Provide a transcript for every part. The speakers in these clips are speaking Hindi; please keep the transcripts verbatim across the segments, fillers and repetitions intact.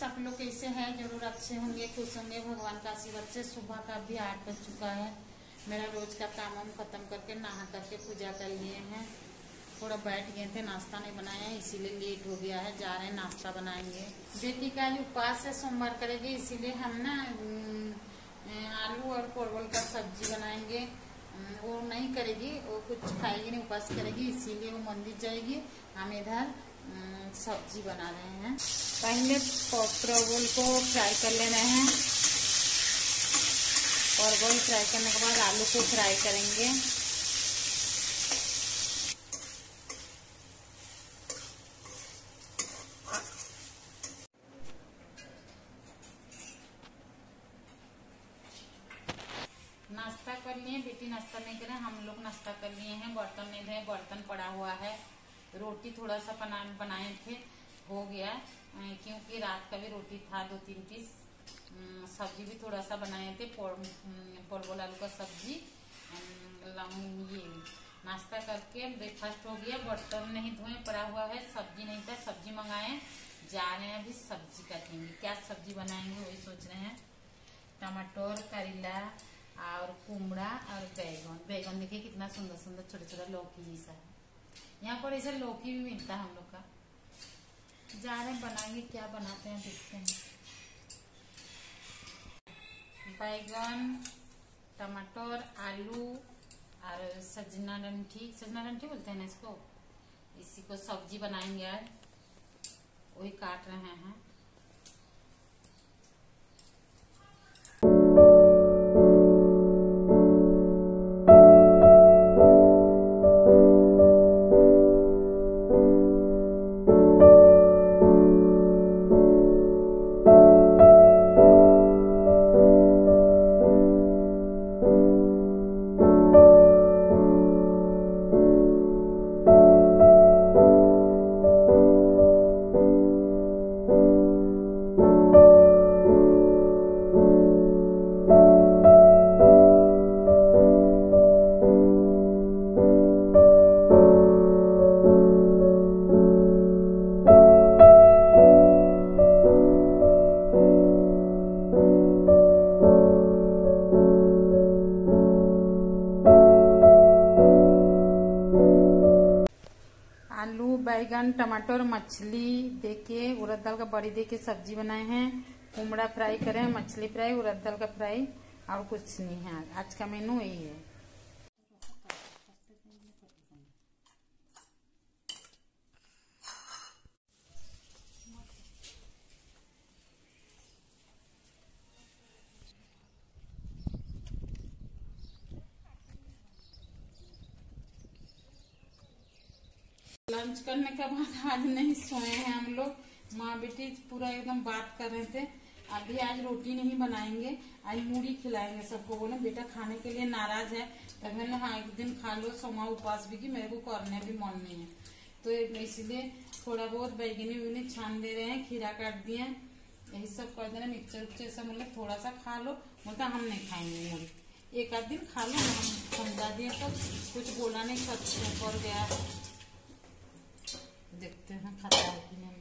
सब लोग कैसे हैं? जरूर अच्छे होंगे, खुश होंगे, भगवान का आशीर्वाद से। सुबह का भी आठ बज चुका है। मेरा रोज का काम हम खत्म करके नहा करके पूजा कर लिए हैं। थोड़ा बैठ गए थे, नाश्ता नहीं बनाया इसीलिए लेट हो गया है। जा रहे हैं नाश्ता बनाएंगे। बेटी का आज उपवास है, सोमवार करेगी, इसीलिए हम ना आलू और परवल का सब्जी बनाएंगे। वो नहीं करेगी, वो कुछ खाएगी नहीं, उपवास करेगी, इसीलिए वो मंदिर जाएगी। हम इधर सब्जी बना रहे हैं। पहले परवल को फ्राई कर ले रहे हैं। परवल फ्राई करने के बाद आलू को फ्राई करेंगे। नाश्ता कर लिए, बेटी नाश्ता नहीं करे, हम लोग नाश्ता कर लिए हैं। बर्तन नहीं धोए, बर्तन पड़ा हुआ है। रोटी थोड़ा सा बना बनाए थे, हो गया, क्योंकि रात का भी रोटी था दो तीन पीस। सब्जी भी थोड़ा सा बनाए थे, परवल आलू का सब्जी। ये नाश्ता करके ब्रेकफास्ट हो गया। बर्तन नहीं धोए, पड़ा हुआ है। सब्जी नहीं था, सब्जी मंगाए, जा रहे हैं अभी सब्जी काटेंगे। क्या सब्जी बनाएंगे वही सोच रहे हैं। टमाटर, करेला और कुमड़ा और बैगन। बैगन देखिए कितना सुंदर सुंदर छोटा छोटा लौकी जैसा है। यहाँ पर ऐसा लौकी भी मिलता है हम लोग का। जा रहे हैं बनाएंगे, क्या बनाते हैं देखते हैं। बैगन, टमाटर, आलू और सजना डंठी, सजना डंठी बोलते हैं ना इसको, इसी को सब्जी बनाएंगे आज। वही काट रहे हैं। आलू, बैगन, टमाटर, मछली देके, उड़द दाल का बड़ी देके सब्जी बनाए हैं। कुमड़ा फ्राई करें, मछली फ्राई, उड़द दाल का फ्राई, और कुछ नहीं है। आज का मेनू यही है। लंच करने के बाद आज नहीं सोए हैं हम लोग। माँ बेटी पूरा एकदम बात कर रहे थे। अभी आज रोटी नहीं बनाएंगे, आज मूढ़ी खिलाएंगे सबको। बोले बेटा खाने के लिए नाराज है, तो मैंने हाँ एक दिन खा लो, सोमा उपवास भी की, मेरे को करने भी मन नहीं है, तो इसलिए थोड़ा बहुत बैगनी वैगनी छान दे रहे हैं, खीरा काट दिए, यही सब कर दे रहे। मिक्सचर उच्चर सब मतलब थोड़ा सा खा लो। बोलता हम नहीं खाएंगे मूढ़ी, एक आध दिन खा लो। हम समझा दिए तो कुछ बोला नहीं, खत पर गया। देखते हैं खाता है कि नहीं।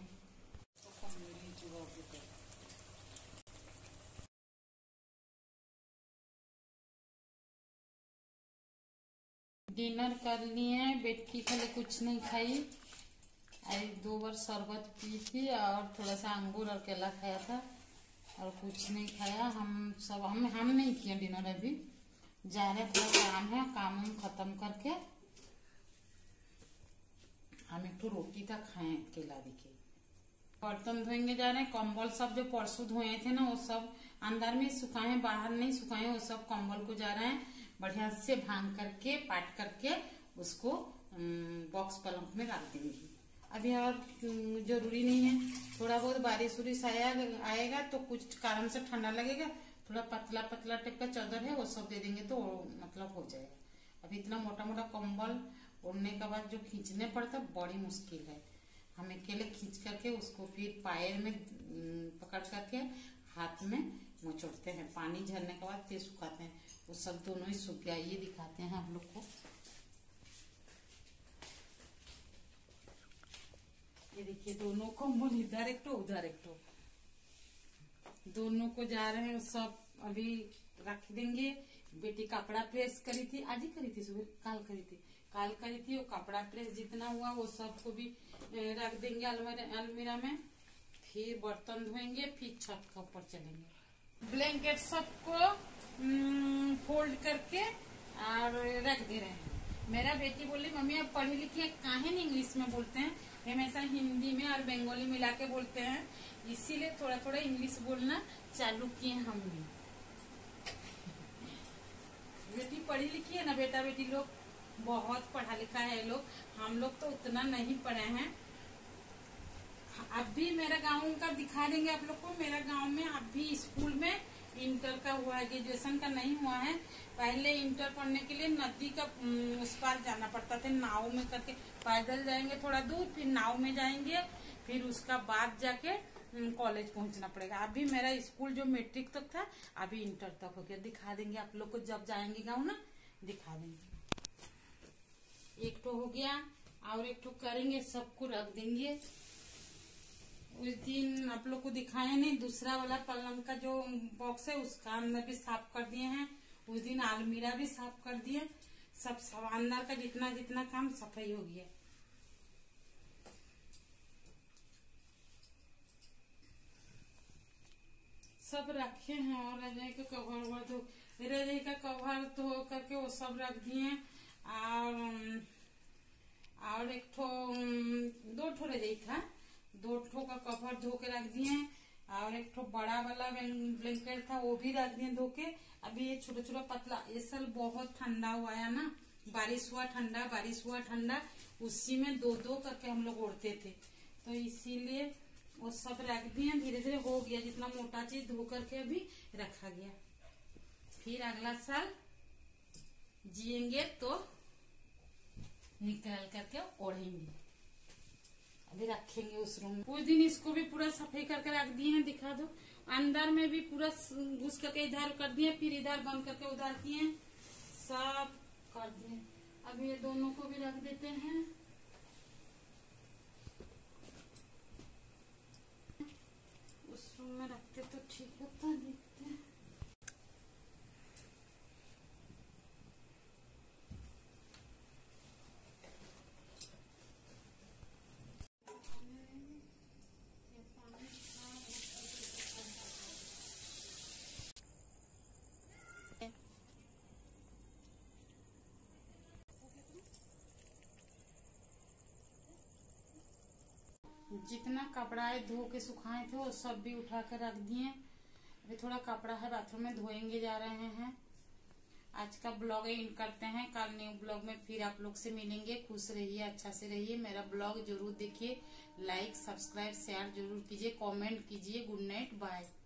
डिनर कर लिए, बेटी खाली कुछ नहीं खाई। आज दो बार शरबत पी थी और थोड़ा सा अंगूर और केला खाया था, और कुछ नहीं खाया। हम सब हम हम नहीं किए डिनर अभी। जा रहे थोड़ा काम है, काम हम खत्म करके हम एक तो रोटी तक खाए केला दिखे। बर्तन धोएंगे जा रहे हैं। कंबल सब जो परसों धोए थे ना, वो सब अंदर में सुखाए, बाहर नहीं सुखाए। वो सब कंबल को जा रहे हैं बढ़िया से भांग करके, पाट करके उसको बॉक्स पलंग में डाल देंगे। अभी और जरूरी नहीं है। थोड़ा बहुत बारिश उरिश आया आएगा तो कुछ कारण से ठंडा लगेगा, थोड़ा पतला पतला टाइप का चादर है वो सब दे देंगे तो मतलब हो जाएगा। अभी इतना मोटा मोटा कंबल ओढ़ने के बाद जो खींचने पड़ता बड़ी मुश्किल है। हम अकेले खींच करके उसको फिर पैर में पकड़ करके हाथ में मचोड़ते हैं। पानी झरने के बाद फिर सुखाते हैं। वो सब दोनों ही सूख गया, ये दिखाते हैं आप लोग को। ये देखिए दोनों कंबल, इधर एक तो उधर एक तो। दोनों को जा रहे हैं सब अभी रख देंगे। बेटी कपड़ा प्रेस करी थी, आज ही करी थी, सुबह काल करी थी काल करी थी वो कपड़ा प्रेस जितना हुआ वो सबको भी रख देंगे अलमीरा में। फिर बर्तन धोएंगे, फिर छत के ऊपर चलेंगे। ब्लैंकेट सबको फोल्ड करके और रख दे रहे हैं। मेरा बेटी बोली मम्मी आप पढ़ी लिखी काहे नहीं इंग्लिश में बोलते हैं, हमेशा हिंदी में और बंगाली मिला के बोलते हैं, इसीलिए थोड़ा थोड़ा इंग्लिश बोलना चालू किए हम भी। बेटी पढ़ी लिखी है ना, बेटा बेटी लोग बहुत पढ़ा लिखा है लोग, हम लोग तो उतना नहीं पढ़े हैं। अब भी मेरा गांव का दिखा देंगे आप लोग को। मेरा गांव में अब भी स्कूल में इंटर का हुआ है, ग्रेजुएशन का नहीं हुआ है। पहले इंटर पढ़ने के लिए नदी का उस पार जाना पड़ता था, नाव में करके पैदल जाएंगे थोड़ा दूर, फिर नाव में जाएंगे, फिर उसका बाद जाके कॉलेज पहुंचना पड़ेगा। अभी मेरा स्कूल जो मैट्रिक तक था अभी इंटर तक हो गया। दिखा देंगे आप लोग को जब जाएंगे गाँव ना, दिखा देंगे। एक तो हो गया और एक तो करेंगे, सबको रख देंगे। उस दिन आप लोग को दिखाया नहीं, दूसरा वाला पलंग का जो बॉक्स है उसका अंदर भी साफ कर दिए हैं। उस दिन अलमीरा भी साफ कर दिए। सब सब अंदर का जितना जितना काम सफाई हो गया। सब रखे हैं और रजाई का कवर ववर धो रजाई का कवर धो करके वो सब रख दिए। और और एक ठो दो ठो रजाई था, दो ठो का कवर धो के रख दिए। और एक ठो बड़ा वाला ब्लैंकेट था वो भी रख दिए धो के। अभी ये छोटा छोटा पतला, ये साल बहुत ठंडा हुआ है ना, बारिश हुआ ठंडा बारिश हुआ ठंडा, उसी में दो दो करके हम लोग ओढ़ते थे, तो इसीलिए वो सब रख दिए। धीरे धीरे हो गया, जितना मोटा चीज धो करके अभी रखा गया। फिर अगला साल जिएंगे तो निकाल करके ओढ़ेंगे। अभी रखेंगे उस रूम में। उस दिन इसको भी पूरा सफाई करके रख दिए हैं, दिखा दो। अंदर में भी पूरा घुस करके इधर कर दिए, फिर इधर बंद करके उधर किए, सब कर दिए। अब ये दोनों को भी रख देते हैं। उस रूम में रखते तो ठीक होता, देखते हैं। जितना कपड़ा है धो के सुखाए थे वो सब भी उठा कर रख दिए। अभी थोड़ा कपड़ा है बाथरूम में, धोएंगे जा रहे हैं। आज का ब्लॉग एंड करते हैं, कल न्यू ब्लॉग में फिर आप लोग से मिलेंगे। खुश रहिए, अच्छा से रहिए। मेरा ब्लॉग जरूर देखिए, लाइक सब्सक्राइब शेयर जरूर कीजिए, कमेंट कीजिए। Good night, bye.